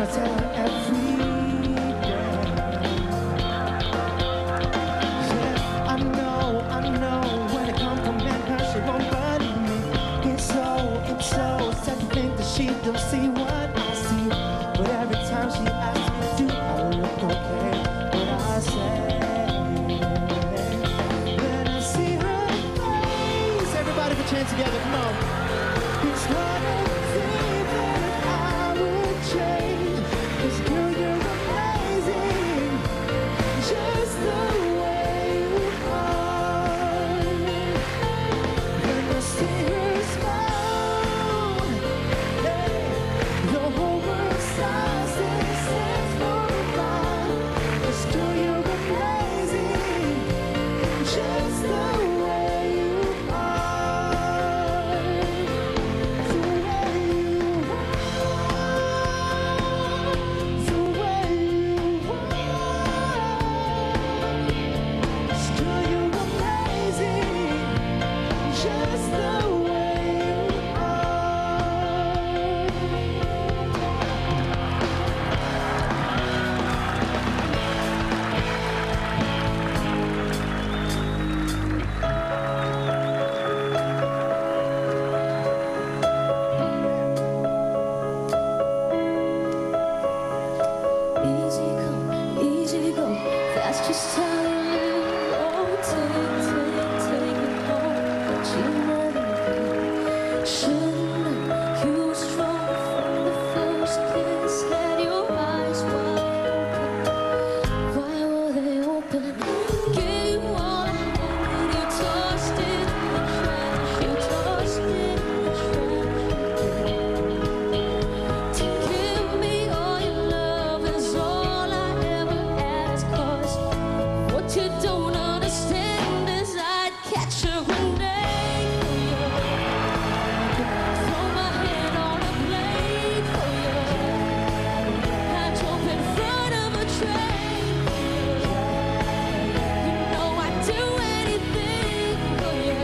tell her every day. Yeah, I know, when it comes to man, her, she won't believe me. It's so sad to think that she don't see what I see. But every time she asks me, do I look okay? What I say, when I see her face, everybody put your hands together, come on. It's not a thing that I would change. 'Cause girl, you're amazing, just the way you are. When I see her smile, hey, the whole world stops and stands for a while. 'Cause girl, you're amazing, just the way you are. The way you are, the way you are. 'Cause girl, you're amazing, just the way you are. Easy come, easy go. That's just how you live. Oh, take it home. But you never could. Shouldn't know you were strong from the first kiss. Had your eyes wide open. Why were they open? Gave you all I had. You tossed it in the trash. You tossed it in the trash. To give me all your love is all I ever ask. 'Cause what you don't understand is I'd catch a grenade for you. Throw my head on a blade for you. I'd jump in front of a train for you. You know I'd do anything for you.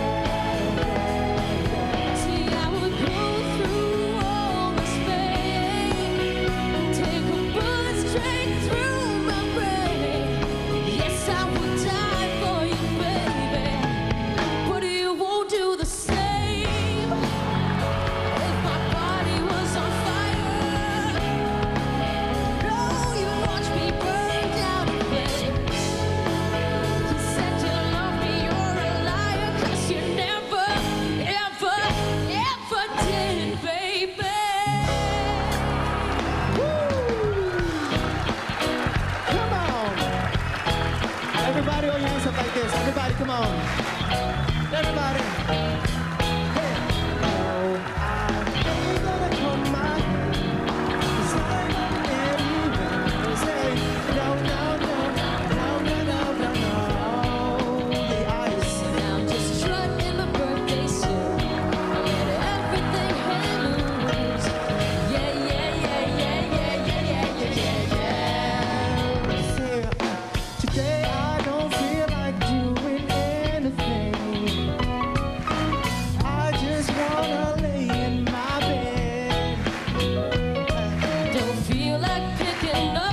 See, I would go through all this pain, take a bullet straight through my brain. Yes, I would die for you, baby, but you won't do the same. If my body was on fire, no, you watch me burn down in flames. You said you love me, you're a liar, 'cause you never, ever, ever did, baby. Come on. Everybody, hold your hands up like this. Everybody, come on. Everybody. Hey. Oh, I ain't gonna comb my hair, 'cause I'm anywhere. Say, no, no, no, no, no, no, no, no. The ice. Now I'm just strutting my birthday suit. I let everything hang loose. Yeah, yeah, yeah, yeah, yeah, yeah, yeah, yeah, yeah. Say, today I don't feel like doing anything. I just wanna lay in my bed. Don't feel like picking up